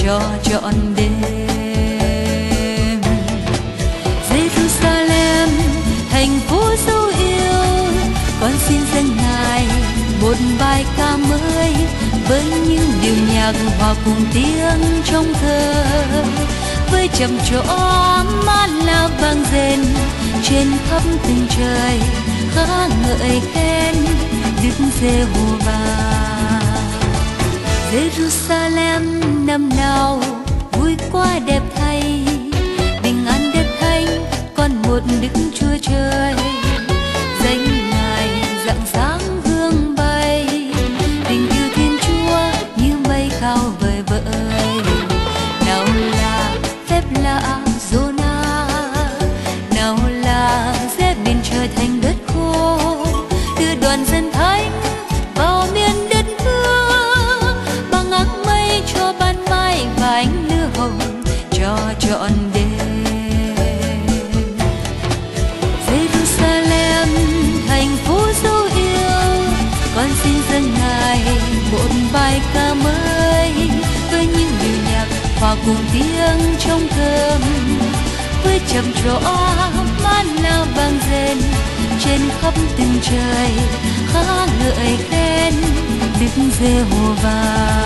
cho trọn đêm. Jerusalem thành phố dấu yêu, con xin dâng Ngài một bài ca mới với những điệu nhạc hòa cùng tiếng trong thơ, với trầm trổ mát la vang rền trên khắp từng trời, ca ngợi khen Đức Giê-hô-va. Jerusalem năm nào vui quá đẹp thay, bình an đẹp thanh con một Đức Chúa Trời. Danh Ngài rạng sáng hương bay, tình yêu Thiên Chúa như mây cao vời vợi. Nào là phép lạ Giô-na, nào là Giê-bin trở thành đất khô, đưa đoàn dân thánh vào miền đất hứa, bằng áng mây cho ban mai và ánh lửa hồng cho trọn đêm. Jerusalem thành phố dấu yêu, con xin dâng Ngài một bài ca mới với những điệu nhạc hòa cùng tiếng trong thơm, với trầm trổ mát la vang rền trên khắp từng trời, ca ngợi khen Đức Giê-hô-va.